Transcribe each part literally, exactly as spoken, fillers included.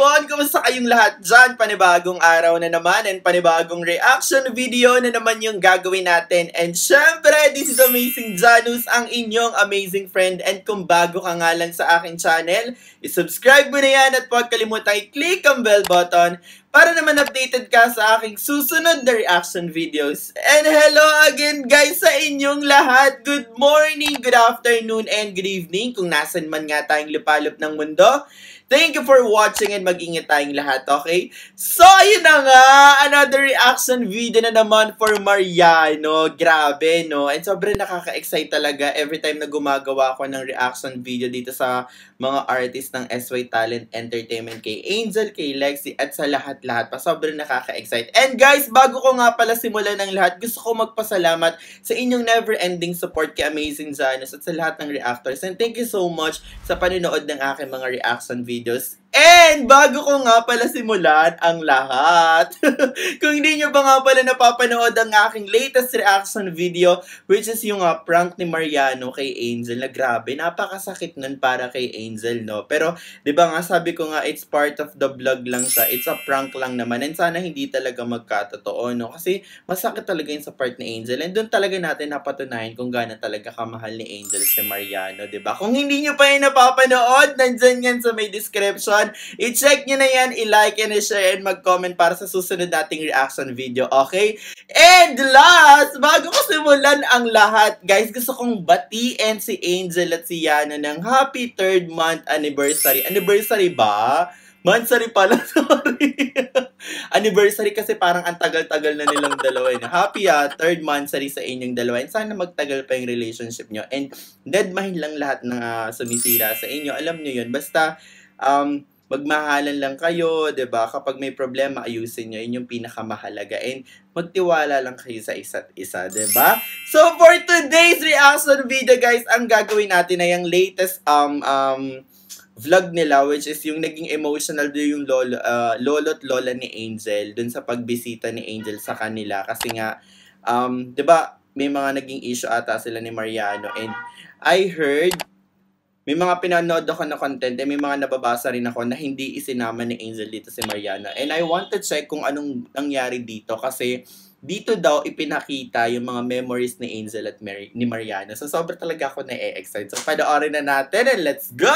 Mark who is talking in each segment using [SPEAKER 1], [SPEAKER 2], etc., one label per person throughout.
[SPEAKER 1] everyone! Kumusta kayong lahat dyan? Panibagong araw na naman and panibagong reaction video na naman yung gagawin natin. And syempre, this is Amazing Janus, ang inyong amazing friend. And kung bago ka nga lang sa aking channel, isubscribe mo na yan at huwag kalimutan i-click ang bell button para naman updated ka sa aking susunod na reaction videos. And hello again guys sa inyong lahat. Good morning, good afternoon, and good evening kung nasan man nga tayong lupalop ng mundo. Thank you for watching and mag-ingat tayong lahat, okay? So, yun na nga, another reaction video na naman for Mariano. Grabe, no? And sobrang nakaka-excite talaga every time na gumagawa ako ng reaction video dito sa mga artist ng S Y Talent Entertainment, kay Angel, kay Lexie, at sa lahat-lahat pa. Sobrang nakaka-excite. And guys, bago ko nga pala simulan ng lahat, gusto ko magpasalamat sa inyong never-ending support kay Amazing Janus at sa lahat ng reactors. And thank you so much sa panonood ng aking mga reaction videos. Videos. And bago ko nga pala simulan ang lahat, kung hindi nyo ba nga pala napapanood ang aking latest reaction video, which is yung uh, prank ni Mariano kay Angel, na grabe, napakasakit nun para kay Angel, no? Pero, di ba nga, sabi ko nga, it's part of the vlog lang siya, it's a prank lang naman, and sana hindi talaga magkatotoo, no? Kasi, masakit talaga yun sa part ni Angel, and doon talaga natin napatunayan kung gaano talaga kamahal ni Angel si Mariano, di ba? Kung hindi nyo pa yung napapanood, nandyan yan sa may description. I-check nyo na yan, i-like and i-share and mag-comment para sa susunod nating reaction video, okay? And last, bago ko simulan ang lahat, guys, gusto kong batiin si Angel at si Yana ng happy third month anniversary. Anniversary ba? Monthsary pala, sorry. Anniversary kasi parang ang tagal-tagal na nilang dalawa. Eh. Happy ah, third monthsary sa inyong dalawa. And sana magtagal pa yung relationship nyo. And deadmahin lang lahat ng uh, sumisira sa inyo. Alam nyo yun. Basta, um, magmahalan lang kayo, 'di ba? Kapag may problema, ayusin niyo. 'Yun yung pinakamahalaga. And magtiwala lang kayo sa isa't isa, 'di ba? So for today's reaction video, guys, ang gagawin natin ay yung latest um um vlog nila, which is yung naging emotional do yung lolo uh, lolo't lola ni Angel dun sa pagbisita ni Angel sa kanila kasi nga um 'di ba, may mga naging issue ata sila ni Mariano, and I heard may mga pinanood ako na content, eh, may mga nababasa rin ako na hindi isinama ni Angel dito si Mariano. And I want to check kung anong nangyari dito kasi dito daw ipinakita yung mga memories ni Angel at Mary, ni Mariano. So sobrang talaga ako na-e-excite. So panoorin na natin and let's go!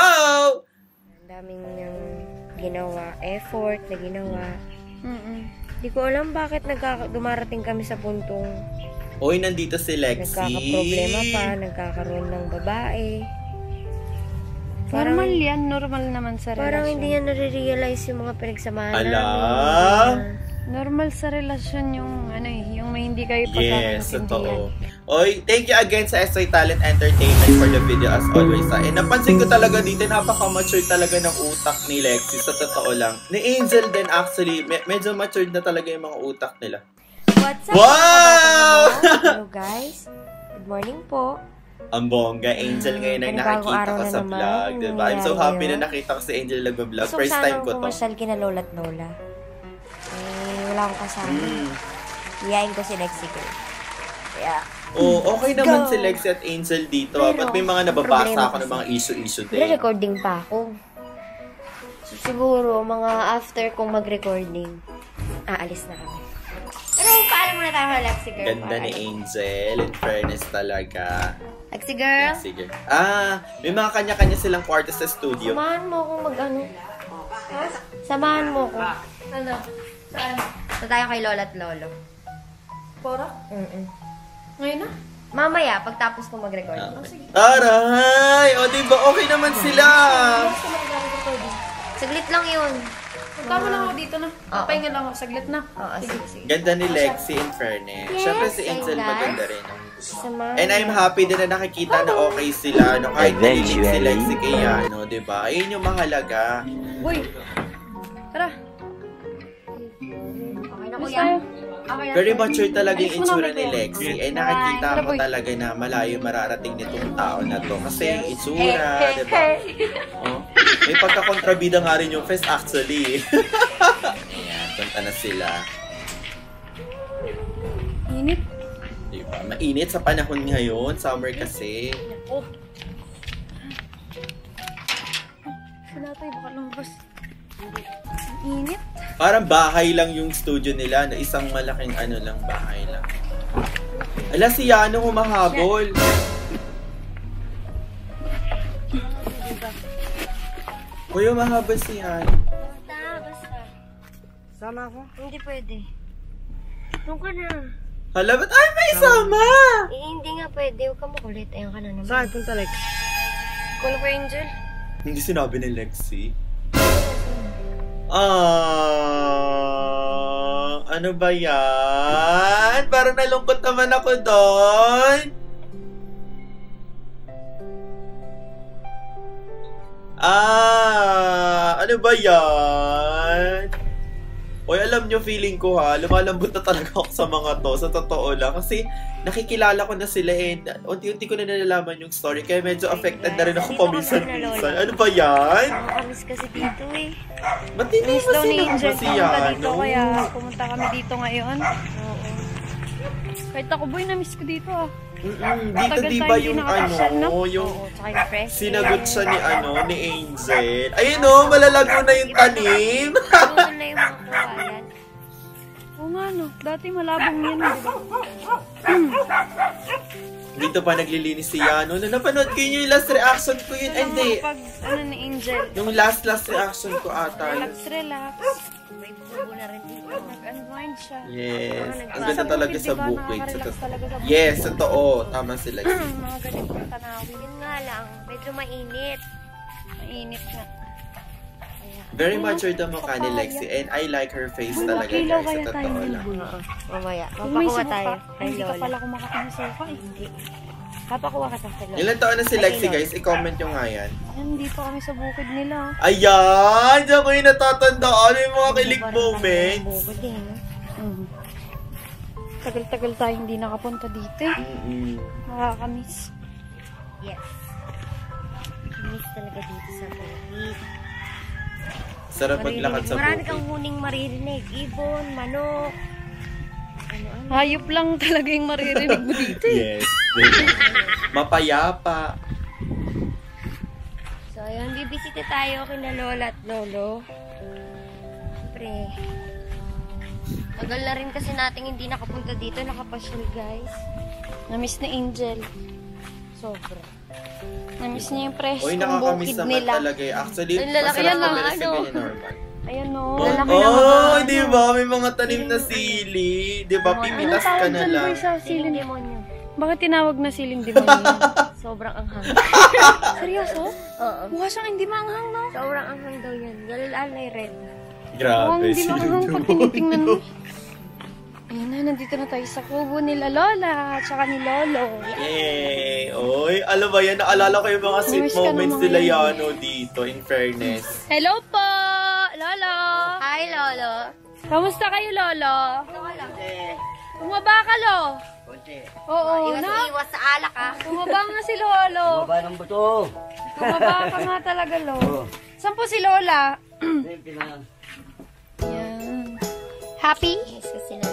[SPEAKER 2] Ang daming niyang ginawa, effort na ginawa. Mm-mm. Di ko alam bakit nagkaka dumarating kami sa puntong
[SPEAKER 1] Oy, nandito si Lexie.
[SPEAKER 2] Nagkakaproblema pa, nagkakaroon ng babae. Parang,
[SPEAKER 3] normal yan, normal naman sa relasyon.
[SPEAKER 2] Parang hindi niya nare-realize yung mga pinagsamahan
[SPEAKER 1] Ala?
[SPEAKER 2] namin.
[SPEAKER 3] Normal sa relasyon yung ano eh, yung may hindi kayo
[SPEAKER 1] Yes,
[SPEAKER 3] pagkakaintindihan.
[SPEAKER 1] totoo. Oy, thank you again sa S Y Talent Entertainment for the video as always. Ha? And napansin ko talaga dito, napaka-mature talaga ng utak ni Lexie, sa totoo lang. Ni Angel din actually, me medyo matured na talaga yung mga utak nila.
[SPEAKER 2] What's up?
[SPEAKER 1] Wow!
[SPEAKER 2] Hello guys. Good morning po.
[SPEAKER 1] Ang bongga, Angel ngayon ang nakikita ko sa vlog, diba? I'm so happy na nakita ko si Angel nag-vlog. First time ko to.
[SPEAKER 2] So, sana kina Lola at Lola. Eh, wala akong kasama.
[SPEAKER 1] Mm.
[SPEAKER 2] Iyain ko si Lexie ko. Yeah.
[SPEAKER 1] Oh, okay
[SPEAKER 2] Let's
[SPEAKER 1] naman
[SPEAKER 2] go.
[SPEAKER 1] si Lexie at Angel dito.
[SPEAKER 2] Pero,
[SPEAKER 1] Ba't may mga nababasa
[SPEAKER 2] problema
[SPEAKER 1] ako ng mga issue-issue din?
[SPEAKER 2] Re-recording pa ako. So, siguro, mga after kong mag-recording, aalis na kami. Pero, paalam muna tayo, Lexie girl.
[SPEAKER 1] Ganda ni Angel. In fairness talaga.
[SPEAKER 2] Lexie girl.
[SPEAKER 1] Sige. Ah, may mga kanya-kanya silang kwarto sa studio.
[SPEAKER 2] Samahan mo akong mag-ano. Samahan mo ako.
[SPEAKER 3] Ano? Saan?
[SPEAKER 2] So, tayo kay Lola at Lolo.
[SPEAKER 3] Pora?
[SPEAKER 2] Mm-mm.
[SPEAKER 3] Ngayon na?
[SPEAKER 2] Mamaya, pagtapos ko mag-record.
[SPEAKER 1] Okay. Aray! O, diba? Okay naman sila.
[SPEAKER 2] Saglit lang yun.
[SPEAKER 3] Tama na ako dito na. Papahinga lang ako. Saglit na.
[SPEAKER 2] Oo, sige, sige.
[SPEAKER 1] Ganda ni Lexie, in fairness.
[SPEAKER 2] Yes,
[SPEAKER 1] Siyempre si Angel
[SPEAKER 2] I like.
[SPEAKER 1] maganda rin.
[SPEAKER 2] Samahan.
[SPEAKER 1] And I'm happy din na nakikita na okay sila. No? Kahit nalilig si Lexie kay Yano, diba? Ayun yung mahalaga.
[SPEAKER 3] Uy! Tara!
[SPEAKER 2] Okay na,
[SPEAKER 3] Miss
[SPEAKER 2] kuya.
[SPEAKER 3] tayo.
[SPEAKER 2] Okay na.
[SPEAKER 1] Very mature talaga yung
[SPEAKER 3] Ayos mo
[SPEAKER 1] itsura
[SPEAKER 3] na,
[SPEAKER 1] ni
[SPEAKER 3] kuya.
[SPEAKER 1] Lexie. Eh nakikita
[SPEAKER 3] Tara,
[SPEAKER 1] mo
[SPEAKER 3] boy.
[SPEAKER 1] talaga na malayo mararating nitong tao na to. Kasi yung itsura, diba? Oh, may pagkakontrabida nga rin yung face actually. Ayan, punta na sila.
[SPEAKER 3] Init.
[SPEAKER 1] Diba? Mainit sa panahon ngayon. Summer kasi.
[SPEAKER 3] Oh. Wala tayo, baka lumabas. init.
[SPEAKER 1] Parang bahay lang yung studio nila, na isang malaking ano lang, bahay lang. Ala, si Yano humahabol. Uy, humahabol si Yano.
[SPEAKER 2] Basta, basta.
[SPEAKER 4] Sama ako?
[SPEAKER 2] Hindi pwede. Doon ka na.
[SPEAKER 1] Hala, ba't ay may sama?
[SPEAKER 2] Eh, hindi nga pwede. Huwag ka makulit. Ayan ka na naman.
[SPEAKER 4] Saan? Punta Lex.
[SPEAKER 3] Call ko Angel.
[SPEAKER 1] Hindi sinabi ni Lexi. Ah, ano ba yan? Parang nalungkot naman ako doon. Ah, ano ba yan? Oy, alam nyo, feeling ko ha, lumalambot na talaga ako sa mga to, sa totoo lang. Kasi nakikilala ko na sila and unti-unti ko na nalalaman yung story. Kaya medyo affected na rin ako paminsan-minsan. Ano ba yan?
[SPEAKER 2] Nakakamiss kasi dito eh.
[SPEAKER 1] Ba't hindi
[SPEAKER 3] Miss
[SPEAKER 1] mo
[SPEAKER 3] daw ni Angel
[SPEAKER 1] si
[SPEAKER 3] pumunta
[SPEAKER 1] Yano?
[SPEAKER 3] dito, kaya pumunta kami dito ngayon.
[SPEAKER 2] Oo.
[SPEAKER 3] Kahit ako boy, na-miss ko dito ah.
[SPEAKER 1] Mm-mm, dito
[SPEAKER 3] Matagal
[SPEAKER 1] di
[SPEAKER 3] tayo
[SPEAKER 1] ba
[SPEAKER 3] hindi
[SPEAKER 1] yung
[SPEAKER 2] nakakasyal,
[SPEAKER 1] ano,
[SPEAKER 2] no?
[SPEAKER 1] yung
[SPEAKER 2] Oo, tsaka yung fresh
[SPEAKER 1] sinagot
[SPEAKER 2] air.
[SPEAKER 1] siya ni ano, ni Angel. Ayun o, malalago na yung tanim.
[SPEAKER 2] Doon na yung mga kawayan.
[SPEAKER 3] Oo nga no, dati malabong yan, di ba?
[SPEAKER 1] Dito pa naglilinis si Yano. Na napanood ko yun yung last reaction ko yun. Ay, hindi.
[SPEAKER 3] Pag ano ni Angel,
[SPEAKER 1] Yung last last reaction ko ata. yun.
[SPEAKER 3] relax, relax.
[SPEAKER 2] May bubo na rin dito.
[SPEAKER 3] Nag-unwind siya.
[SPEAKER 1] Yes.
[SPEAKER 2] Mga
[SPEAKER 1] Ang ganda talaga
[SPEAKER 3] bukid,
[SPEAKER 1] sa
[SPEAKER 3] di ba?
[SPEAKER 1] bukid. Sa
[SPEAKER 3] Nakaka-relax
[SPEAKER 1] to-
[SPEAKER 3] talaga sa bukid.
[SPEAKER 1] Yes, totoo. Tama sila.
[SPEAKER 3] Mga ganitong tanawin.
[SPEAKER 2] Yun nga lang, medyo mainit.
[SPEAKER 3] Mainit nga.
[SPEAKER 1] Very matured ang mukha ni Lexi. And I like her face talaga,
[SPEAKER 3] Makilaw
[SPEAKER 1] guys. Sa
[SPEAKER 3] kaya tayo
[SPEAKER 1] totoo
[SPEAKER 3] ng
[SPEAKER 1] lang.
[SPEAKER 3] bulo.
[SPEAKER 2] Oo, mamaya.
[SPEAKER 3] Kung may
[SPEAKER 2] Mapakuha
[SPEAKER 3] suka,
[SPEAKER 2] tayo. Kay
[SPEAKER 3] hindi ka
[SPEAKER 2] Lola.
[SPEAKER 3] pala kumakain sa sofa eh.
[SPEAKER 2] Hindi. Papakuha ka sa kay Lola.
[SPEAKER 1] Ilan taon na si Lexi, guys? I-comment nyo nga yan.
[SPEAKER 3] Ayan, dito kami sa bukid nila.
[SPEAKER 1] Ayan! Diyan ko yung natatandaan yung mga kilig moments.
[SPEAKER 2] Bukod eh, no?
[SPEAKER 3] Mm. Tagal-tagal tayo hindi nakapunta dito eh.
[SPEAKER 1] Mm-mm.
[SPEAKER 3] Nakakamiss.
[SPEAKER 2] Yes. Miss talaga dito sa bukid.
[SPEAKER 1] Sarap maglakad sa
[SPEAKER 2] Marami
[SPEAKER 1] bukid.
[SPEAKER 2] kang huning maririnig. Ibon, manok. Ano-ano.
[SPEAKER 3] Hayop lang talaga yung maririnig mo dito eh.
[SPEAKER 1] Yes. Mapayapa.
[SPEAKER 2] So, ayun, bibisita tayo kina Lola at Lolo. Siyempre, tagal na rin kasi natin hindi nakapunta dito, nakapasyal guys.
[SPEAKER 3] Namiss ni Angel.
[SPEAKER 2] Sobra.
[SPEAKER 3] Namiss niya yung
[SPEAKER 1] Uy,
[SPEAKER 3] preskong
[SPEAKER 1] nakakamiss
[SPEAKER 3] bukid
[SPEAKER 1] naman
[SPEAKER 3] nila.
[SPEAKER 1] talaga eh. Actually,
[SPEAKER 2] Ang lalaki
[SPEAKER 1] masarap
[SPEAKER 2] yan,
[SPEAKER 1] na
[SPEAKER 2] mga
[SPEAKER 1] meron sa
[SPEAKER 2] ano.
[SPEAKER 1] ganyan normal.
[SPEAKER 3] Ayan o.
[SPEAKER 1] Oh,
[SPEAKER 3] Lalaki na mga
[SPEAKER 1] oh,
[SPEAKER 3] ano.
[SPEAKER 1] di ba? May mga tanim na sili. Di ba? Pimitas ka na lang.
[SPEAKER 3] Boy, sa
[SPEAKER 2] Siling
[SPEAKER 3] siling.
[SPEAKER 2] demonyo.
[SPEAKER 3] Bakit tinawag na siling demonyo?
[SPEAKER 2] Sobrang anghang.
[SPEAKER 3] Seryoso?
[SPEAKER 2] Oo.
[SPEAKER 3] Mukha siyang hindi maanghang no?
[SPEAKER 2] Sobrang anghang daw yan. Galalay red.
[SPEAKER 3] Mukhang
[SPEAKER 1] Grabe,
[SPEAKER 3] hindi
[SPEAKER 1] sili
[SPEAKER 3] maanghang pag tinitingnan mo. Ayan na, nandito na tayo sa kubo nila Lola at saka ni Lolo.
[SPEAKER 1] Yay! Oy, alam ba yan? Naalala ko yung mga sweet
[SPEAKER 3] Namiss ka
[SPEAKER 1] moments
[SPEAKER 3] naman.
[SPEAKER 1] nila Yano dito, in fairness.
[SPEAKER 3] Hello po! Lolo!
[SPEAKER 2] Hi, Lolo.
[SPEAKER 3] Kamusta kayo, Lolo? Bumaba ka, Lo? Oo,
[SPEAKER 2] Iwas
[SPEAKER 3] na.
[SPEAKER 2] iwas sa alak, ah.
[SPEAKER 3] Bumaba nga si Lolo.
[SPEAKER 4] Baba ng buto.
[SPEAKER 3] Bumaba ka nga talaga, Lo.
[SPEAKER 4] Oo.
[SPEAKER 3] Saan po si Lola?
[SPEAKER 4] Hindi, pina-
[SPEAKER 3] Yan. Happy?
[SPEAKER 2] Yes, kasi na.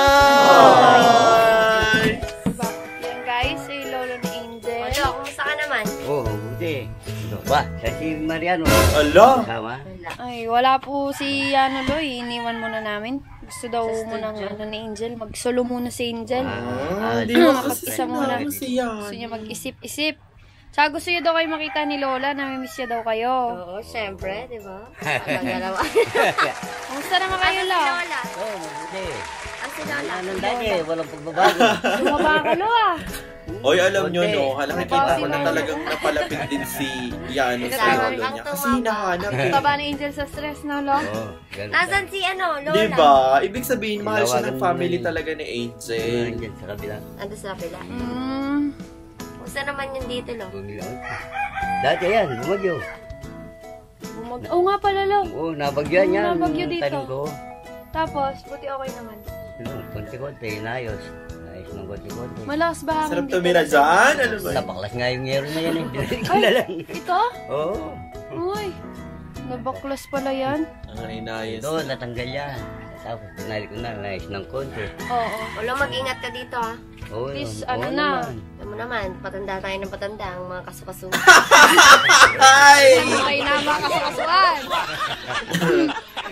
[SPEAKER 1] Ay!
[SPEAKER 3] Yan guys, si Lolo ni Angel.
[SPEAKER 2] Lolo, kumusta ka naman?
[SPEAKER 4] Oo, buti. Ito ba? Sa si Mariano.
[SPEAKER 1] Ala!
[SPEAKER 4] Sama.
[SPEAKER 2] Wala.
[SPEAKER 3] Ay, wala po si ano, Lo. Iniwan muna namin. Gusto daw muna ng ano ni Angel. Mag-solo muna si Angel.
[SPEAKER 1] Ah, di
[SPEAKER 3] Ah,
[SPEAKER 1] ba kasi
[SPEAKER 3] mag-isa muna.
[SPEAKER 1] sinabi si
[SPEAKER 3] Gusto
[SPEAKER 1] Yan?
[SPEAKER 3] niya mag-isip-isip. Tsaka gusto niya daw kayo makita ni Lola. Namimiss niya daw kayo.
[SPEAKER 2] Oo, syempre, di ba? Ang dalawa.
[SPEAKER 3] Kamusta naman kayo,
[SPEAKER 2] Si
[SPEAKER 3] Lo?
[SPEAKER 2] Lola.
[SPEAKER 4] Oo, mabuti.
[SPEAKER 2] Ang si Lola.
[SPEAKER 4] Anong dati, walang pagbabago.
[SPEAKER 3] Bumaba ka, Lo ah.
[SPEAKER 1] Oy, alam nyo
[SPEAKER 4] Konti.
[SPEAKER 1] no, hala nakita ko na talagang napalapit din si Yano sa lolo niya. Kasi hinahanap eh.
[SPEAKER 3] Taba ni Angel sa stress, no, Lo?
[SPEAKER 4] Oo, ganun.
[SPEAKER 2] Nasaan si ano, Lola?
[SPEAKER 1] Di ba? Ibig sabihin, mahal siya ng
[SPEAKER 4] Tinawagan mo
[SPEAKER 1] family
[SPEAKER 4] na yun.
[SPEAKER 1] talaga ni Angel.
[SPEAKER 4] Nandiyan sa kabila.
[SPEAKER 2] Ando sa kapila.
[SPEAKER 3] Mm.
[SPEAKER 2] Kumusta naman yun dito, Lo?
[SPEAKER 4] Bumilon. Dati yan, bumagyo.
[SPEAKER 3] Bumag- Oo nga pala, Lo.
[SPEAKER 4] Oo, nabagyan yan.
[SPEAKER 3] Nabagyo dito.
[SPEAKER 4] Tanim ko.
[SPEAKER 3] Tapos, buti okay naman.
[SPEAKER 4] Ano, konti-konti, inayos. Ayos ng konti-konti.
[SPEAKER 3] Malakas ba hangin
[SPEAKER 1] Sarap
[SPEAKER 3] dito?
[SPEAKER 1] tumira dyan. Ano ba?
[SPEAKER 4] Napaklas nga yung yero na yan eh. Binalik ko na lang.
[SPEAKER 3] Ito?
[SPEAKER 4] Oo.
[SPEAKER 3] Uy, nabaklas pala yan.
[SPEAKER 1] Ang inayos.
[SPEAKER 4] Ito, natanggal yan. Tapos binalik ko na, nais ng konti.
[SPEAKER 3] Oo.
[SPEAKER 2] Lo, mag-ingat ka dito, ha?
[SPEAKER 4] Oo,
[SPEAKER 3] Please,
[SPEAKER 4] yun.
[SPEAKER 3] ano
[SPEAKER 4] Oo
[SPEAKER 3] na.
[SPEAKER 4] naman.
[SPEAKER 2] Alam mo naman, patanda tayo ng patanda, ang mga kasukasunod.
[SPEAKER 1] Ay!
[SPEAKER 3] Ano kayo na mga kasukasuan?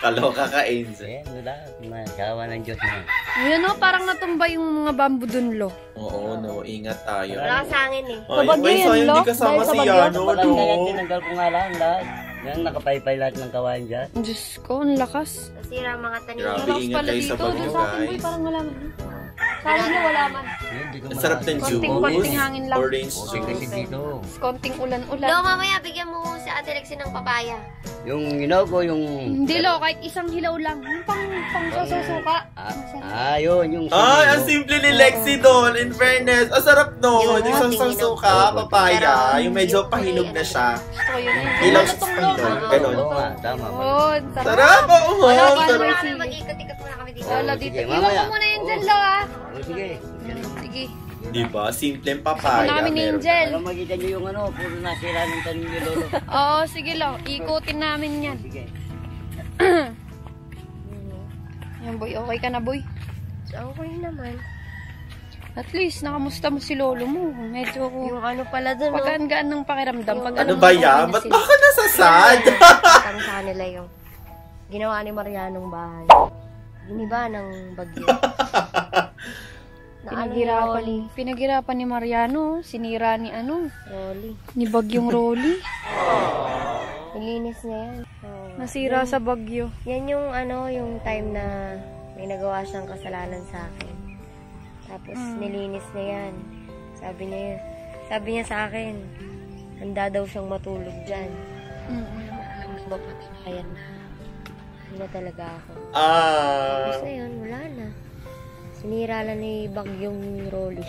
[SPEAKER 1] Kaloka ka, Angel.
[SPEAKER 4] Ayan, wala. Masawa ng Diyos na.
[SPEAKER 3] Ayan o, parang natumba yung mga bamboo dun, lo.
[SPEAKER 1] Oo, no. Ingat tayo.
[SPEAKER 2] Wala sa akin eh.
[SPEAKER 1] Ay,
[SPEAKER 3] Bagyo
[SPEAKER 1] ay,
[SPEAKER 3] yun,
[SPEAKER 1] sayang
[SPEAKER 3] Lo.
[SPEAKER 1] di kasama
[SPEAKER 3] Dahil sa
[SPEAKER 1] si
[SPEAKER 3] bagyo.
[SPEAKER 1] Yano,
[SPEAKER 4] Wala
[SPEAKER 1] no?
[SPEAKER 4] kaya tinanggal ko nga lang lahat. Yan, nakapaypay lahat ng kawain dyan.
[SPEAKER 3] Diyos ko, ang lakas.
[SPEAKER 2] Nasira ang mga tanim.
[SPEAKER 1] Grabe,
[SPEAKER 3] Malakas
[SPEAKER 1] ingat
[SPEAKER 3] pala
[SPEAKER 1] kayo sa
[SPEAKER 3] dito.
[SPEAKER 1] bagyo,
[SPEAKER 3] Doon sa akin, boy,
[SPEAKER 1] guys.
[SPEAKER 3] parang wala man. Sa akin na wala man.
[SPEAKER 4] Hindi ko
[SPEAKER 1] Ang sarap ng
[SPEAKER 3] Konting-
[SPEAKER 1] juice.
[SPEAKER 3] konting hangin lang.
[SPEAKER 1] Orange
[SPEAKER 4] Okay kasi
[SPEAKER 1] juice.
[SPEAKER 4] dito.
[SPEAKER 3] Konting ulan-ulan.
[SPEAKER 2] Lo, mamaya bigyan mo si Ate Lexie ng papaya.
[SPEAKER 4] Yung ginaw ko, yung...
[SPEAKER 3] Hindi, lo, kahit isang hilaw lang. Yung pang, pang sasusuka.
[SPEAKER 4] Ah, ah, yun, yung...
[SPEAKER 1] Ay, ang simple ni Lexie doon. In fairness, ang sarap no.
[SPEAKER 2] Yung
[SPEAKER 1] Yung isang
[SPEAKER 2] tingin
[SPEAKER 1] suka,
[SPEAKER 2] ng-
[SPEAKER 1] papaya.
[SPEAKER 2] Pero,
[SPEAKER 1] Yung medyo
[SPEAKER 2] yung
[SPEAKER 1] pahinog
[SPEAKER 2] kulay,
[SPEAKER 1] na
[SPEAKER 2] ano.
[SPEAKER 1] siya.
[SPEAKER 3] Gusto ko yun.
[SPEAKER 1] Ilang
[SPEAKER 3] Malutong,
[SPEAKER 1] shots
[SPEAKER 3] lo.
[SPEAKER 1] pa doon? Ganon.
[SPEAKER 4] Oo nga, tama.
[SPEAKER 3] Oo, sarap.
[SPEAKER 1] Sarap, oo.
[SPEAKER 3] Wala pa,
[SPEAKER 1] Sarap.
[SPEAKER 3] Luis.
[SPEAKER 2] Kami mag-ikot-ikot muna kami dito.
[SPEAKER 3] Wala
[SPEAKER 4] Sige,
[SPEAKER 3] dito. Iwan
[SPEAKER 4] mamaya.
[SPEAKER 3] mo muna yung dyan, lo, ah.
[SPEAKER 4] Oh, sige.
[SPEAKER 3] Sige.
[SPEAKER 1] Diba? Simpleng
[SPEAKER 3] Ako
[SPEAKER 1] papaya.
[SPEAKER 3] na kami ni
[SPEAKER 1] meron
[SPEAKER 3] Angel.
[SPEAKER 4] Para makita nyo yung ano, puro nasira ng tanim ni Lolo.
[SPEAKER 3] Oo, sige, lo. Ikutin namin yan.
[SPEAKER 4] Sige.
[SPEAKER 3] Yan, boy. Okay ka na, boy.
[SPEAKER 2] Okay naman.
[SPEAKER 3] At least, nakamusta mo si lolo mo. Medyo
[SPEAKER 2] Yung ano pala dun, no?
[SPEAKER 3] pagkaan-gaan ng pakiramdam. Pag
[SPEAKER 1] Ano
[SPEAKER 3] alam
[SPEAKER 1] ba
[SPEAKER 3] mo, okay
[SPEAKER 1] yan?
[SPEAKER 3] na
[SPEAKER 1] Ba't
[SPEAKER 3] sila.
[SPEAKER 1] baka nasasad?
[SPEAKER 2] Kami sa kanila yung ginawa ni Marianong bahay. Giniba ng bagyo. Na ano ni
[SPEAKER 3] Pinaghirapan,
[SPEAKER 2] Rolly?
[SPEAKER 3] pinaghirapan ni Mariano. Sinira ni ano,
[SPEAKER 2] Rolly.
[SPEAKER 3] ni Bagyong Rolly.
[SPEAKER 2] Nilinis na yan. Oo.
[SPEAKER 3] Nasira sa bagyo.
[SPEAKER 2] Yan yung ano, yung time na may nagawa siyang kasalanan sa akin. Tapos
[SPEAKER 3] Mm.
[SPEAKER 2] nilinis na yan. Sabi niya, sabi niya sa akin, handa daw siyang matulog dyan.
[SPEAKER 3] Mm-mm.
[SPEAKER 2] Ayan. Hindi na talaga ako.
[SPEAKER 1] Ah.
[SPEAKER 2] Tapos na yun, wala na. Sinira lang ni Bagyong Rolly.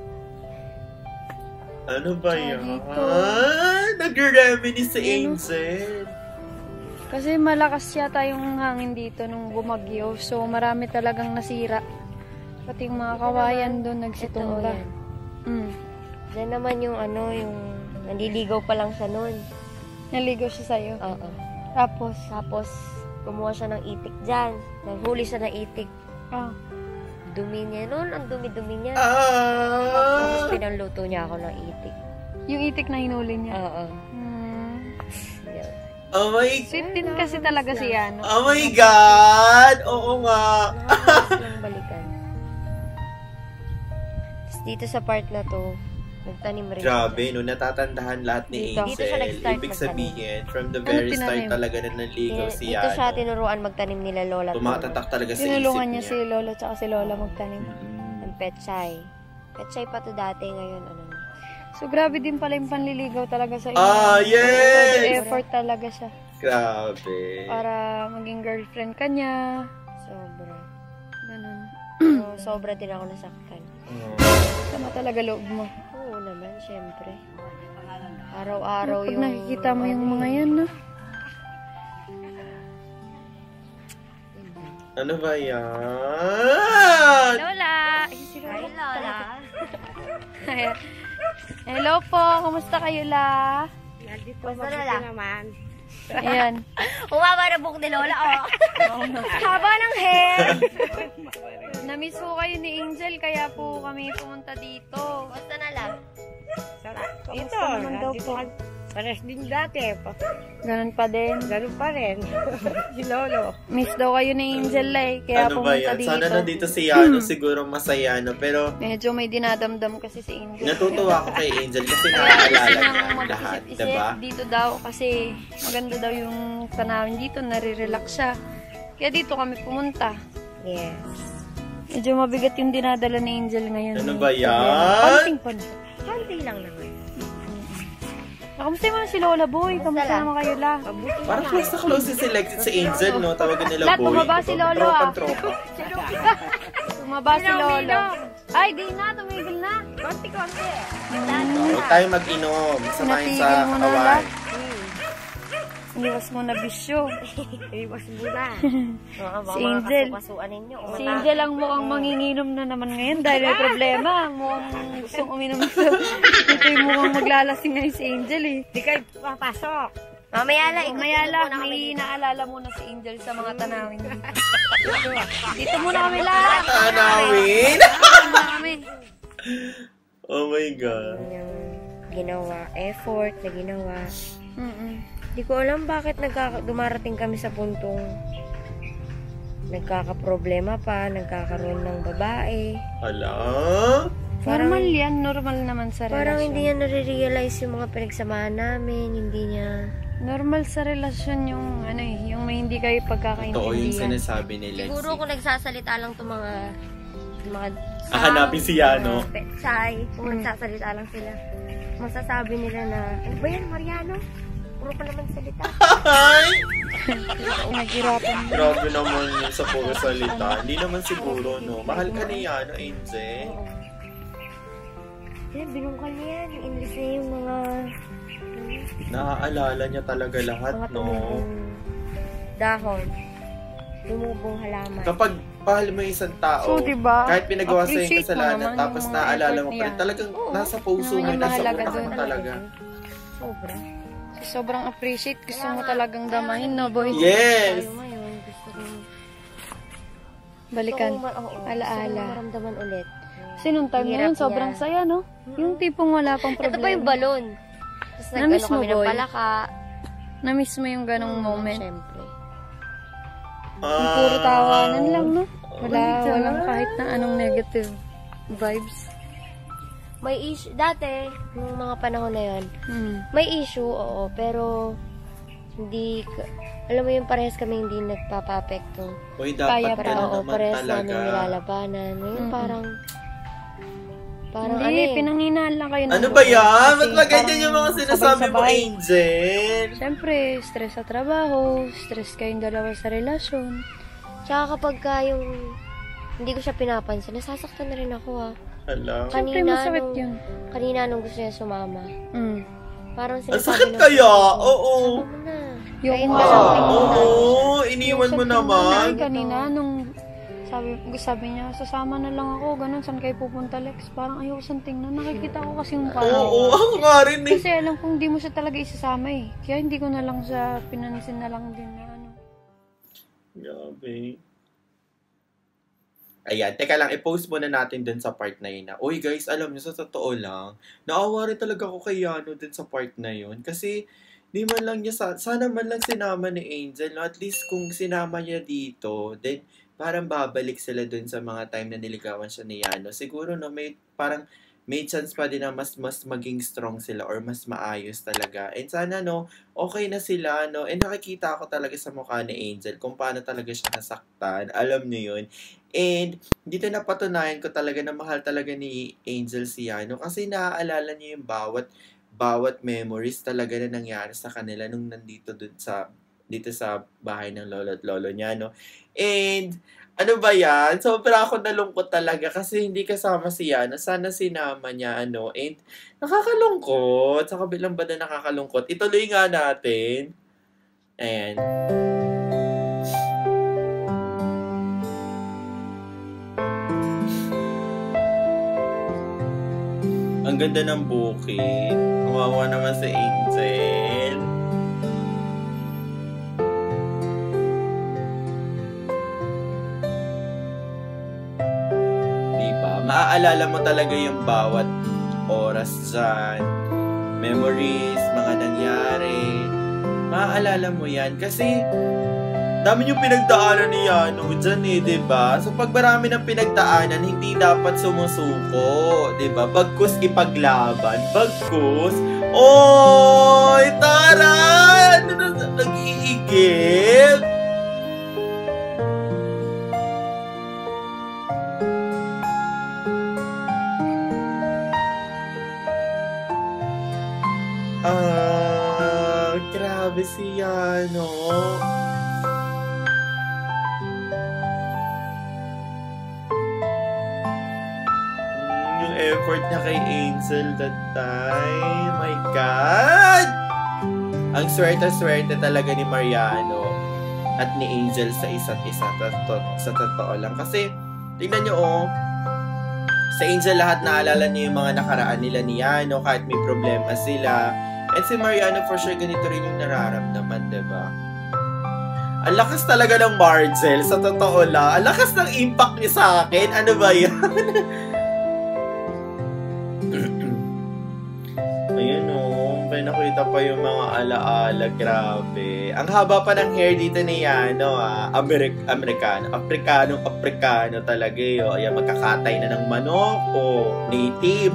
[SPEAKER 1] Ano ba
[SPEAKER 3] Ah,
[SPEAKER 1] yan?
[SPEAKER 3] dito.
[SPEAKER 1] Nag-reminis si
[SPEAKER 3] Ano?
[SPEAKER 1] Angel.
[SPEAKER 3] Kasi malakas yata yung hangin dito nung bumagyo. So marami talagang nasira. Pati yung mga kawayan doon
[SPEAKER 2] Ito,
[SPEAKER 3] nagsitumba.
[SPEAKER 2] yan.
[SPEAKER 3] Mm.
[SPEAKER 2] Yan naman yung ano, yung nandiligaw pa lang siya noon.
[SPEAKER 3] Naligaw siya sa'yo.
[SPEAKER 2] Oo.
[SPEAKER 3] Tapos,
[SPEAKER 2] Tapos, kumuha siya ng itik dyan. Naghuli siya ng itik.
[SPEAKER 3] ah,
[SPEAKER 2] Dumi niya noon, ang dumi-dumi niya.
[SPEAKER 1] Ah.
[SPEAKER 2] Tapos pinanluto niya ako ng itik.
[SPEAKER 3] yung itik na hinuli niya.
[SPEAKER 2] Oo.
[SPEAKER 3] Hmm.
[SPEAKER 2] Yan.
[SPEAKER 1] Oh my
[SPEAKER 3] Sweet din kasi talaga si Ano.
[SPEAKER 1] Oh my God! Oo nga.
[SPEAKER 2] Nakakasas lang balikan. Tapos dito sa part na to, nagtanim rin
[SPEAKER 1] Grabe,
[SPEAKER 2] siya.
[SPEAKER 1] no, natatandaan lahat ni
[SPEAKER 2] Dito.
[SPEAKER 1] Angel.
[SPEAKER 2] Dito siya nag-start
[SPEAKER 1] Ibig
[SPEAKER 2] magtanim.
[SPEAKER 1] sabihin, from the
[SPEAKER 3] Ano
[SPEAKER 1] very
[SPEAKER 3] tinanim?
[SPEAKER 1] start talaga na naligaw
[SPEAKER 2] Tina-
[SPEAKER 1] si
[SPEAKER 2] Dito siya
[SPEAKER 1] Yano.
[SPEAKER 2] tinuruan magtanim nila Lola. at
[SPEAKER 1] Tumatatak talaga sa isip
[SPEAKER 3] Tinulungan
[SPEAKER 1] niya.
[SPEAKER 3] niya si Lola tsaka si Lola magtanim.
[SPEAKER 2] Lolo. Ang pechay. Pechay pa to dati, ngayon ano na.
[SPEAKER 3] So grabe din pala yung panliligaw talaga sa inyo.
[SPEAKER 1] Ah, yes!
[SPEAKER 3] Todo effort talaga siya.
[SPEAKER 1] Grabe.
[SPEAKER 3] Para maging girlfriend ka niya.
[SPEAKER 2] Sobra.
[SPEAKER 3] Ganun.
[SPEAKER 2] So, sobra din ako nasaktan.
[SPEAKER 1] Oh.
[SPEAKER 3] Sama talaga loob mo.
[SPEAKER 2] Oo naman, syempre. Araw-araw
[SPEAKER 3] Pag
[SPEAKER 2] yung...
[SPEAKER 3] nakikita mo yung mga yan, no?
[SPEAKER 1] Ano ba yan?
[SPEAKER 3] Lola!
[SPEAKER 2] Hi, Lola.
[SPEAKER 3] Hello po, kumusta kayo, La?
[SPEAKER 2] Basta Lola. naman.
[SPEAKER 3] Ayan.
[SPEAKER 2] Umaba na buhok ni Lola, oh. Haba ng hair.
[SPEAKER 3] Namiss ko kayo ni Angel, kaya po kami pumunta dito.
[SPEAKER 2] Basta na lang.
[SPEAKER 3] Ito, naman daw po.
[SPEAKER 5] Pares din dati. Pa-
[SPEAKER 3] Ganun pa din.
[SPEAKER 5] Ganun pa rin. Si Lolo.
[SPEAKER 3] Miss daw kayo ni Angel, eh, kaya
[SPEAKER 1] Ano ba
[SPEAKER 3] pumunta
[SPEAKER 1] yan?
[SPEAKER 3] dito.
[SPEAKER 1] Sana nandito si Yano, siguro masaya, no? Pero
[SPEAKER 3] Medyo may dinadamdam kasi si Angel.
[SPEAKER 1] natutuwa ako kay Angel kasi
[SPEAKER 3] Kaya gusto
[SPEAKER 1] naaalala
[SPEAKER 3] niyang
[SPEAKER 1] niya lahat,
[SPEAKER 3] mag-isip-isip
[SPEAKER 1] diba?
[SPEAKER 3] dito daw kasi maganda daw yung tanawin dito, nare-relax siya. Kaya dito kami pumunta.
[SPEAKER 2] Yes.
[SPEAKER 3] Medyo mabigat yung dinadala ni Angel ngayon.
[SPEAKER 1] Ano ba yan?
[SPEAKER 3] Panting pa na.
[SPEAKER 2] Konti lang naman.
[SPEAKER 3] Kamusta mo na si Lola Boy? Kamusta
[SPEAKER 2] lang.
[SPEAKER 3] naman kayo, La?
[SPEAKER 1] Parang close na close si Selected sa Angel, no? Tawagan nila
[SPEAKER 3] Lahat,
[SPEAKER 1] boy.
[SPEAKER 3] bumaba si Lolo, ah.
[SPEAKER 1] Tropa-tropa.
[SPEAKER 3] Tumaba si Lolo. Ay, di na. Tumigil na.
[SPEAKER 2] Konti-konti.
[SPEAKER 1] Huwag tayo mag-inom. Samahin sa
[SPEAKER 3] Pinatigil mo na, La.
[SPEAKER 1] kawan.
[SPEAKER 3] Iniwas mo na bisyo.
[SPEAKER 5] Iwas muna.
[SPEAKER 2] Oo, baka
[SPEAKER 3] Si
[SPEAKER 2] mga
[SPEAKER 3] Angel.
[SPEAKER 2] kasukasuan ninyo.
[SPEAKER 3] Si Angel ang mukhang manginginom na naman ngayon dahil may problema. Mukhang gustong uminom sa... Ito yung mukhang maglalasing ngayon si Angel, eh.
[SPEAKER 5] Di kayo papasok.
[SPEAKER 2] Mamaya lang.
[SPEAKER 3] Mamaya
[SPEAKER 2] ikutin
[SPEAKER 3] lang,
[SPEAKER 2] muna kami
[SPEAKER 3] may
[SPEAKER 2] dito.
[SPEAKER 3] inaalala muna si Angel sa mga tanawin dito. Dito muna kami La.
[SPEAKER 1] Tanawin?
[SPEAKER 3] Dito muna kami.
[SPEAKER 1] Oh my God.
[SPEAKER 2] Yung ginawa, effort na ginawa.
[SPEAKER 3] Mm-mm.
[SPEAKER 2] Di ko alam bakit nagka- dumarating kami sa puntong nagkakaproblema pa, nagkakaroon ng babae.
[SPEAKER 1] Hala?
[SPEAKER 2] Parang-
[SPEAKER 3] Normal yan, normal naman sa relasyon.
[SPEAKER 2] Parang hindi niya nare-realize yung mga pinagsamahan namin, hindi niya...
[SPEAKER 3] Normal sa relasyon yung ano eh, yung may hindi kayo
[SPEAKER 1] Totoo yung
[SPEAKER 3] pagkakaintindihan.
[SPEAKER 1] sinasabi ni Lexi.
[SPEAKER 2] Siguro kung nagsasalita lang itong mga... mga
[SPEAKER 1] Ah, hanapin si Yano.
[SPEAKER 2] mga petsay, kung
[SPEAKER 3] Mm.
[SPEAKER 2] nagsasalita lang sila, masasabi nila na, ano ba yan, Mariano? Puro pa naman salita.
[SPEAKER 1] Ay!
[SPEAKER 3] Naghirapan mo.
[SPEAKER 1] Grabe naman yun sa puro salita. Hindi naman siguro, no? Mahal ka ni Yano, Angel.
[SPEAKER 2] Oo. Yan, binungkal niya yan. Inlis niya yung mga...
[SPEAKER 1] Naaalala niya talaga lahat,
[SPEAKER 2] mga
[SPEAKER 1] no?
[SPEAKER 2] tumubong dahon. Lumubong halaman.
[SPEAKER 1] Kapag mahal mo yung isang tao,
[SPEAKER 3] So, diba,
[SPEAKER 1] kahit pinagawa sa yung
[SPEAKER 3] appreciate mo
[SPEAKER 1] kasalanan,
[SPEAKER 3] naman
[SPEAKER 1] tapos
[SPEAKER 3] yung mga
[SPEAKER 1] naaalala
[SPEAKER 3] effort
[SPEAKER 1] mo pa
[SPEAKER 3] niya.
[SPEAKER 1] rin, talagang
[SPEAKER 2] Oo.
[SPEAKER 1] nasa puso
[SPEAKER 3] Naman
[SPEAKER 1] mo,
[SPEAKER 3] yung
[SPEAKER 1] nasa
[SPEAKER 3] mahalaga
[SPEAKER 1] utak mo
[SPEAKER 3] dun.
[SPEAKER 1] talaga.
[SPEAKER 2] Sobra.
[SPEAKER 3] Sobrang appreciate. Gusto mo talagang damahin, no, boy?
[SPEAKER 1] Yes!
[SPEAKER 2] Tayo ngayon, gusto kong...
[SPEAKER 3] Balikan.
[SPEAKER 2] Gusto kong ma- oo,
[SPEAKER 3] Alaala.
[SPEAKER 2] Gusto kong maramdaman ulit.
[SPEAKER 3] Kasi nung time na
[SPEAKER 2] Hirap
[SPEAKER 3] yun, sobrang
[SPEAKER 2] niya.
[SPEAKER 3] saya, no? Yung tipong wala pang
[SPEAKER 2] Ito pa yung
[SPEAKER 3] problema.
[SPEAKER 2] balon. Tapos
[SPEAKER 3] Na-miss
[SPEAKER 2] nag-ano
[SPEAKER 3] mo,
[SPEAKER 2] kami ng
[SPEAKER 3] boy?
[SPEAKER 2] palaka.
[SPEAKER 3] Na-miss mo yung ganong moment.
[SPEAKER 2] Siyempre.
[SPEAKER 3] Yung puro tawanan lang, no?
[SPEAKER 1] Oh
[SPEAKER 3] Wala, walang kahit na anong negative vibes.
[SPEAKER 2] May issue, dati, nung mga panahon na yun,
[SPEAKER 3] Hmm.
[SPEAKER 2] may issue, oo, pero hindi, ka- alam mo yung parehas kami hindi nagpapapekto.
[SPEAKER 1] Uy,
[SPEAKER 3] Kaya
[SPEAKER 1] dapat
[SPEAKER 3] pa,
[SPEAKER 1] ka na
[SPEAKER 2] Oo,
[SPEAKER 1] naman
[SPEAKER 2] parehas
[SPEAKER 1] talaga.
[SPEAKER 2] namin nilalabanan. Ngayon
[SPEAKER 3] Mm-mm.
[SPEAKER 2] parang, parang
[SPEAKER 3] Hindi,
[SPEAKER 2] ano eh.
[SPEAKER 3] pinanghinaan lang kayo ng
[SPEAKER 1] Ano
[SPEAKER 3] loob.
[SPEAKER 1] ba yan?
[SPEAKER 3] Kasi
[SPEAKER 1] Ba't ba ganyan
[SPEAKER 3] parang
[SPEAKER 1] yung mga sinasabi mo,
[SPEAKER 3] sabay-sabay.
[SPEAKER 1] Angel?
[SPEAKER 3] Siyempre, stress sa trabaho, stress kayong dalawa sa relasyon.
[SPEAKER 2] Tsaka kapag ka yung, hindi ko siya pinapansin, nasasaktan na rin ako ah.
[SPEAKER 1] Hala.
[SPEAKER 3] Siyempre,
[SPEAKER 2] Kanina
[SPEAKER 3] masakit
[SPEAKER 2] nung-
[SPEAKER 3] yun.
[SPEAKER 2] Kanina nung gusto niya sumama,
[SPEAKER 3] Mm.
[SPEAKER 2] parang
[SPEAKER 1] Ang
[SPEAKER 2] sinasabi
[SPEAKER 1] sakit
[SPEAKER 2] ng-
[SPEAKER 1] kaya? Oo.
[SPEAKER 2] Sama mo na.
[SPEAKER 3] Yung
[SPEAKER 2] Kain
[SPEAKER 3] mga-
[SPEAKER 2] ka lang,
[SPEAKER 1] Ah,
[SPEAKER 2] kain ka.
[SPEAKER 1] oo, iniwan mo
[SPEAKER 3] Yung sa
[SPEAKER 1] naman.
[SPEAKER 3] tinanay kanina, nung sabi, sabi niya, sasama na lang ako, ganun, saan kayo pupunta, Lex? Parang ayaw saan tingnan. Nakikita ko kasi yung mukha niya.
[SPEAKER 1] Oo, ako nga rin eh.
[SPEAKER 3] Kasi alam kong di mo siya talaga isasama eh. Kaya hindi ko na lang siya pinansin na lang din na ano.
[SPEAKER 1] Grabe. Ayan, teka lang, i-post muna natin dun sa part na yun na, uy guys, alam nyo, sa totoo lang, naawa rin talaga ako kay Yano dun sa part na yun. Kasi, di man lang niya, sa- sana man lang sinama ni Angel, no? At least kung sinama niya dito, then, parang babalik sila dun sa mga time na niligawan siya ni Yano. Siguro, no, may, parang, may chance pa din na mas mas maging strong sila or mas maayos talaga. And sana, no, okay na sila, no? And nakikita ko talaga sa mukha ni Angel kung paano talaga siya nasaktan. Alam niyo yun. And dito napatunayan ko talaga na mahal talaga ni Angel si Yano kasi naaalala niya yung bawat bawat memories talaga na nangyari sa kanila nung nandito dun sa dito sa bahay ng lolo at lolo niya, no? And ano ba yan? Sobra ako nalungkot talaga kasi hindi kasama si Yano. Sana sinama niya, ano. And nakakalungkot. Sa kabilang banda nakakalungkot. Ituloy nga natin. Ayan. Ang ganda ng bukid. Kawawa naman si Angel. Diba? Maaalala mo talaga yung bawat oras dyan. Memories, mga nangyari. Maaalala mo yan. Kasi, dami yung pinagdaanan ni Yano dyan eh, diba? So, pag marami ng pinagdaanan, hindi dapat sumusuko, diba? Bagkus ipaglaban. Bagkus. Oy, tara! Ano na, nag-iigib? Ah, grabe si Yano. Mm, yung effort niya kay Angel that time. My God! Ang swerte-swerte talaga ni Mariano at ni Angel sa isa't isa. Sa, sa totoo lang. Kasi, tingnan niyo oh, sa Angel lahat naalala niya yung mga nakaraan nila ni Yano kahit may problema sila. And si Mariano for sure ganito rin yung nararamdaman, diba? Ang lakas talaga ng Margel, sa totoo lang. Ang lakas ng impact niya sa akin. Ano ba yan? Ayan o, oh, may nakita kitang-kita pa yung mga alaala. Grabe. Ang haba pa ng hair dito ni Yano, ah. Amerik Amerikano. Afrikano, Afrikano talaga yun. Ayan, magkakatay na ng manok. O, native.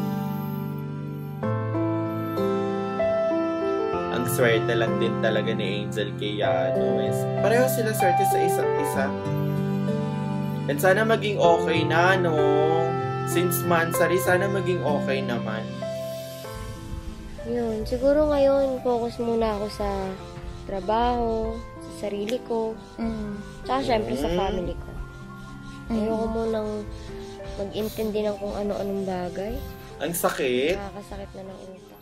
[SPEAKER 1] Ang swerte lang din talaga ni Angel kay Yano. Eh. Pareho sila swerte sa isa't isa. And sana maging okay na, no? Since Mansari, sana maging okay naman.
[SPEAKER 2] Yun, siguro ngayon, focus muna ako sa trabaho, sa sarili ko,
[SPEAKER 3] Mm.
[SPEAKER 2] tsaka syempre sa
[SPEAKER 1] Mm.
[SPEAKER 2] family ko. Ayoko munang mag-intindi ng kung ano-anong bagay.
[SPEAKER 1] Ang sakit.
[SPEAKER 2] Nakakasakit na ng utak.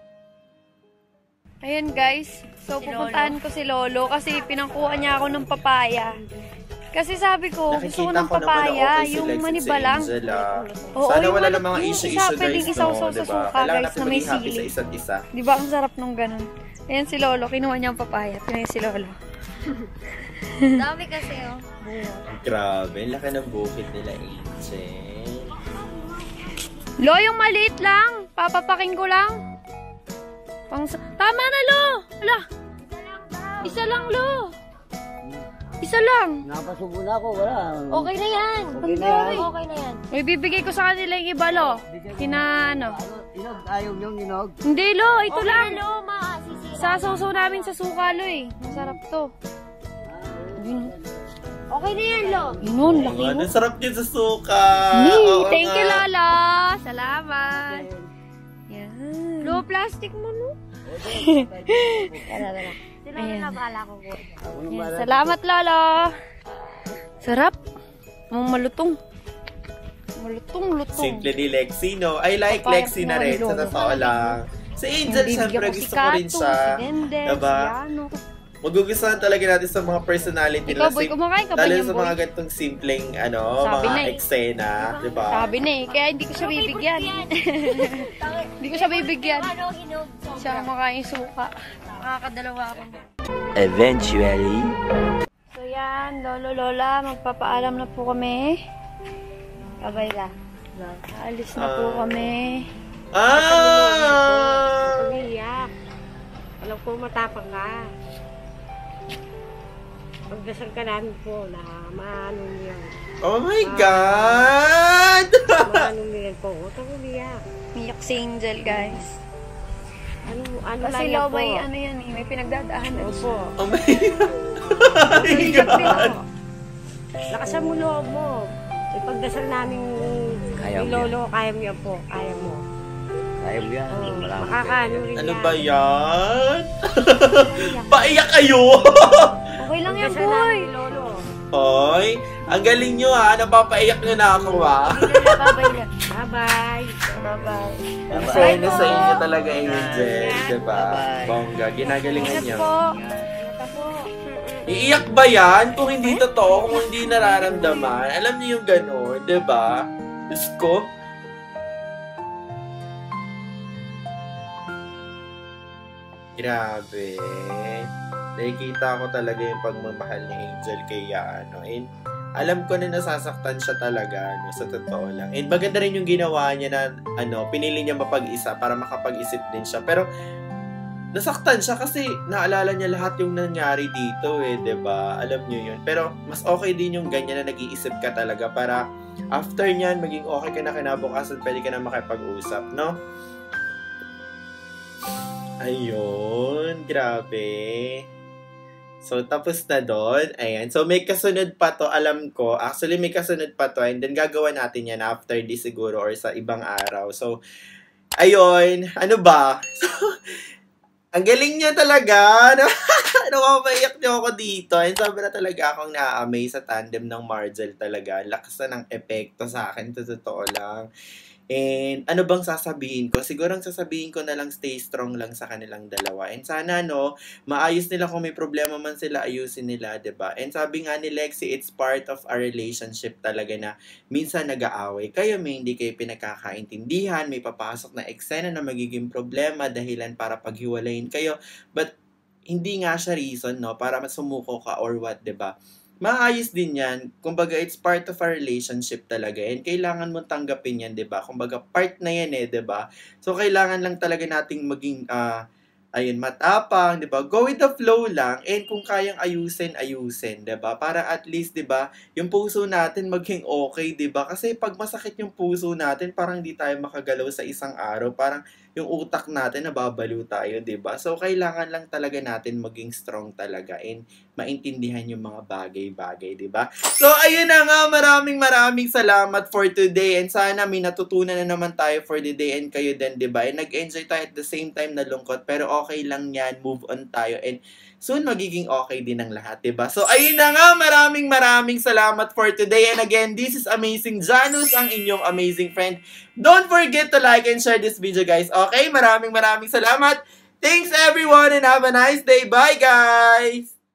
[SPEAKER 3] Ayan guys, so pupuntahan ko si Lolo kasi pinangkuha niya ako ng papaya. Kasi sabi ko, gusto ko ng
[SPEAKER 1] Nakikita ko naman na
[SPEAKER 3] papaya,
[SPEAKER 1] okay si
[SPEAKER 3] yung
[SPEAKER 1] Lex at si
[SPEAKER 3] manibalang.
[SPEAKER 1] Angel, ah.
[SPEAKER 3] Oo,
[SPEAKER 1] Sana
[SPEAKER 3] yung
[SPEAKER 1] wala
[SPEAKER 3] mani-
[SPEAKER 1] na mga
[SPEAKER 3] yung
[SPEAKER 1] issue-issue
[SPEAKER 3] isa,
[SPEAKER 1] guys,
[SPEAKER 3] pwedeng
[SPEAKER 1] no?
[SPEAKER 3] isaw-saw sa
[SPEAKER 1] Diba?
[SPEAKER 3] suka,
[SPEAKER 1] Kailangan
[SPEAKER 3] guys,
[SPEAKER 1] natin
[SPEAKER 3] na may
[SPEAKER 1] maging happy
[SPEAKER 3] sili.
[SPEAKER 1] sa isa't isa.
[SPEAKER 3] Di ba ang sarap nung ganun? Ayan si Lolo, kinuha niya ang papaya. Pinayin si Lolo.
[SPEAKER 2] Dami kasi, oh.
[SPEAKER 1] Grabe, ang laki ng bukid nila, Angel.
[SPEAKER 3] Lo, yung maliit lang. Papapaking ko lang. Pang Tama na, Lo! Ala! Isa lang, Lo! Isa lang.
[SPEAKER 4] Napasubo na ako, wala.
[SPEAKER 2] Okay na yan.
[SPEAKER 4] Okay na yan.
[SPEAKER 2] Okay na yan.
[SPEAKER 3] May bibigay ko sa kanila yung iba, Lo. Kina, ano?
[SPEAKER 4] Ano, inog, ayaw niyong inog.
[SPEAKER 3] Hindi, Lo. Ito
[SPEAKER 2] Okay
[SPEAKER 3] lang.
[SPEAKER 2] na, Lo, ma. Sisira.
[SPEAKER 3] Sasaw-saw namin sa suka, Lo, eh. Masarap to. Yun.
[SPEAKER 2] Okay na yan, Lo.
[SPEAKER 3] Yun, laki
[SPEAKER 1] Oh,
[SPEAKER 3] mo.
[SPEAKER 1] ang sarap din sa suka.
[SPEAKER 3] Hey,
[SPEAKER 1] Oo
[SPEAKER 3] thank you,
[SPEAKER 1] nga.
[SPEAKER 3] Lolo. Salamat. Yan. Lo, plastic mo, no?
[SPEAKER 2] Tara, tara. Si Lolo
[SPEAKER 3] Ayan.
[SPEAKER 2] na bahala ko po.
[SPEAKER 3] Yan. Salamat, Lolo. Sarap. Ang malutong. Malutong, lutong.
[SPEAKER 1] Simple ni Lexi, no? I like
[SPEAKER 3] Papayat
[SPEAKER 1] Lexi
[SPEAKER 3] mo,
[SPEAKER 1] na rin, sa
[SPEAKER 3] Lolo.
[SPEAKER 1] totoo lang. Si Angel,
[SPEAKER 3] Bibigyan
[SPEAKER 1] syempre,
[SPEAKER 3] ko si
[SPEAKER 1] gusto ko rin
[SPEAKER 3] Kato,
[SPEAKER 1] siya.
[SPEAKER 3] Si Dende,
[SPEAKER 1] Diba?
[SPEAKER 3] si Ano.
[SPEAKER 1] Magugustuhan talaga natin sa mga personality
[SPEAKER 3] Ikaw,
[SPEAKER 1] nila.
[SPEAKER 3] boy,
[SPEAKER 1] Si-
[SPEAKER 3] kumakain ka ba
[SPEAKER 1] Lalo
[SPEAKER 3] niyan,
[SPEAKER 1] sa
[SPEAKER 3] boy?
[SPEAKER 1] mga ganitong simpleng, ano,
[SPEAKER 3] Sabi
[SPEAKER 1] mga
[SPEAKER 3] na eh.
[SPEAKER 1] eksena, di ba?
[SPEAKER 3] Sabi na eh, kaya hindi ko siya bibigyan. Hindi ko siya bibigyan.
[SPEAKER 2] Ano, hinog.
[SPEAKER 3] Siya makain suka. Nakakadalawa ako.
[SPEAKER 4] Eventually.
[SPEAKER 3] So yan, Lolo, Lola, magpapaalam na po kami.
[SPEAKER 2] Kabay la.
[SPEAKER 3] Aalis na po
[SPEAKER 1] Ah.
[SPEAKER 3] kami.
[SPEAKER 1] Ah!
[SPEAKER 5] Umiyak. Alam ko matapang ka. Pagdasal ka namin po na maano niyan.
[SPEAKER 1] Oh my God!
[SPEAKER 5] Maano niyan po. Huwag kang umiyak.
[SPEAKER 3] Miyak si Angel, guys.
[SPEAKER 5] Ano, ano
[SPEAKER 3] Kasi
[SPEAKER 5] lang yan
[SPEAKER 3] Lo,
[SPEAKER 5] po.
[SPEAKER 3] may ano yan eh, may pinagdadaanan siya.
[SPEAKER 5] Opo.
[SPEAKER 1] Oh my God! Oh my God!
[SPEAKER 5] Lakasan mo loob mo. Ipagdasal namin
[SPEAKER 4] Kaya
[SPEAKER 5] ni
[SPEAKER 4] mo
[SPEAKER 5] Lolo, kaya mo yan po. Kaya mo.
[SPEAKER 4] Kaya mo yan.
[SPEAKER 5] Oh,
[SPEAKER 4] Marami
[SPEAKER 5] makakaano rin
[SPEAKER 1] Ano
[SPEAKER 5] yan.
[SPEAKER 1] ba yan? Paiyak kayo!
[SPEAKER 3] Okay lang yan,
[SPEAKER 5] Pagdasal
[SPEAKER 3] boy.
[SPEAKER 5] namin ni Lolo.
[SPEAKER 1] Hoy, ang galing nyo ha, napapaiyak nyo na ako ha.
[SPEAKER 3] Babay lang.
[SPEAKER 5] Bye-bye.
[SPEAKER 3] Bye-bye.
[SPEAKER 1] Masaya na sa inyo talaga, Angel. Diba?
[SPEAKER 4] Bye-bye.
[SPEAKER 1] Bongga, ginagalingan
[SPEAKER 3] Ingat
[SPEAKER 1] nyo.
[SPEAKER 3] po.
[SPEAKER 1] Iiyak ba yan kung hindi totoo, kung hindi nararamdaman? Alam niyo yung gano'n, diba? Diyos ko. Grabe. Nakikita ko talaga yung pagmamahal ni Angel kay ano. And alam ko na nasasaktan siya talaga, no, sa totoo lang. And maganda rin yung ginawa niya na, ano, pinili niya mapag-isa para makapag-isip din siya. Pero, nasaktan siya kasi naalala niya lahat yung nangyari dito eh, 'di ba? Alam niyo yun. Pero, mas okay din yung ganyan na nag-iisip ka talaga para after niyan, maging okay ka na kinabukasan, pwede ka na makipag-usap, no? Ayun, grabe. So, tapos na doon. Ayan. So, may kasunod pa to, alam ko. Actually, may kasunod pa to. And then, gagawa natin yan after this siguro or sa ibang araw. So, ayun. Ano ba? So, ang galing niya talaga. Nakapaiyak niyo ako dito. And sobra talaga akong na-amaze sa tandem ng Margel talaga. Lakas na ng epekto sa akin. Sa totoo lang. And ano bang sasabihin ko? Siguro ang sasabihin ko na lang stay strong lang sa kanilang dalawa. And sana no, maayos nila kung may problema man sila, ayusin nila, 'di ba? And sabi nga ni Lexi, it's part of our relationship talaga na minsan nag-aaway kayo, may hindi kayo pinagkakaintindihan, may papasok na eksena na magiging problema, dahilan para paghiwalayin kayo. But hindi nga siya reason, no, para masumuko ka or what, 'di ba? maayos din yan. Kumbaga, it's part of our relationship talaga. And kailangan mo tanggapin yan, di ba? Kumbaga, part na yan eh, di ba? So, kailangan lang talaga nating maging, ah, ayun, matapang, di ba? Go with the flow lang. And kung kayang ayusin, ayusin, di ba? Para at least, di ba, yung puso natin maging okay, di ba? Kasi pag masakit yung puso natin, parang hindi tayo makagalaw sa isang araw. Parang yung utak natin, nababaliw tayo, di ba? So, kailangan lang talaga natin maging strong talaga and maintindihan yung mga bagay-bagay, di ba? So, ayun na nga, maraming maraming salamat for today and sana may natutunan na naman tayo for the day and kayo din, di ba? And nag-enjoy tayo at the same time na lungkot, pero okay lang yan, move on tayo and soon magiging okay din ang lahat, di ba? So, ayun na nga, maraming maraming salamat for today and again, this is Amazing Janus, ang inyong amazing friend. Don't forget to like and share this video, guys. Okay, maraming maraming salamat. Thanks everyone and have a nice day. Bye, guys!